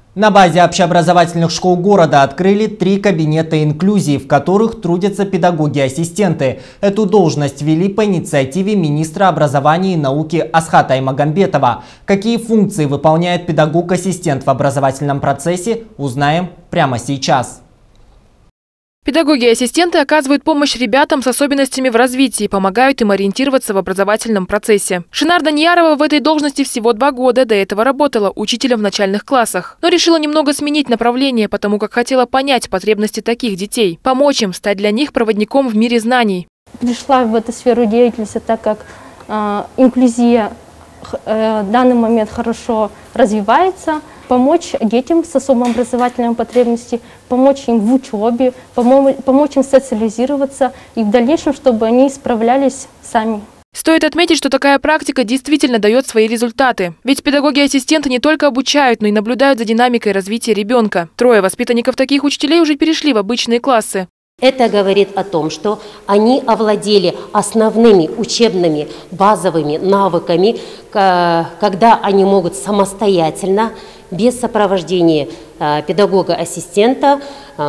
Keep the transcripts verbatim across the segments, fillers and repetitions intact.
На базе общеобразовательных школ города открыли три кабинета инклюзии, в которых трудятся педагоги-ассистенты. Эту должность ввели по инициативе министра образования и науки Асхата Аймагамбетова. Какие функции выполняет педагог-ассистент в образовательном процессе, узнаем прямо сейчас. Педагоги и ассистенты оказывают помощь ребятам с особенностями в развитии, помогают им ориентироваться в образовательном процессе. Шинар Даниярова в этой должности всего два года, до этого работала учителем в начальных классах. Но решила немного сменить направление, потому как хотела понять потребности таких детей, помочь им, стать для них проводником в мире знаний. Пришла в эту сферу деятельности, так как э, инклюзия э, в данный момент хорошо развивается. Помочь детям с особым образовательными потребностями, помочь им в учебе, помочь им социализироваться и в дальнейшем, чтобы они справлялись сами. Стоит отметить, что такая практика действительно дает свои результаты. Ведь педагоги-ассистенты не только обучают, но и наблюдают за динамикой развития ребенка. Трое воспитанников таких учителей уже перешли в обычные классы. Это говорит о том, что они овладели основными учебными базовыми навыками, когда они могут самостоятельно, без сопровождения педагога-ассистента,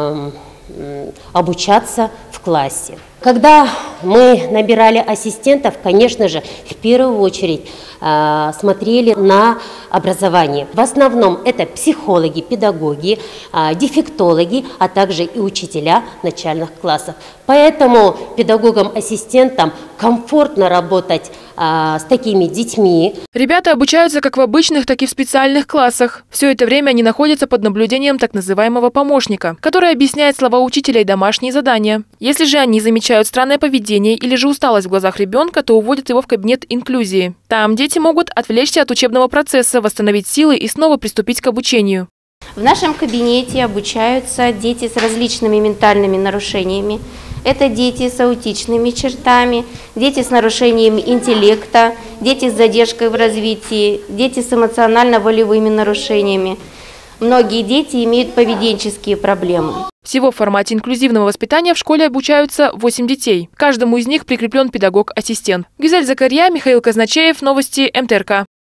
обучаться в классе. Когда мы набирали ассистентов, конечно же, в первую очередь э, смотрели на образование. В основном это психологи, педагоги, э, дефектологи, а также и учителя начальных классов. Поэтому педагогам-ассистентам комфортно работать э, с такими детьми. Ребята обучаются как в обычных, так и в специальных классах. Все это время они находятся под наблюдением так называемого помощника, который объясняет слова учителя и домашние задания. Если же они замечают странное поведение или же усталость в глазах ребенка, то уводят его в кабинет инклюзии. Там дети могут отвлечься от учебного процесса, восстановить силы и снова приступить к обучению. В нашем кабинете обучаются дети с различными ментальными нарушениями. Это дети с аутичными чертами, дети с нарушениями интеллекта, дети с задержкой в развитии, дети с эмоционально-волевыми нарушениями. Многие дети имеют поведенческие проблемы. Всего в формате инклюзивного воспитания в школе обучаются восемь детей. Каждому из них прикреплен педагог-ассистент. Гюзель Закарья, Михаил Казначеев, новости эм тэ эр ка.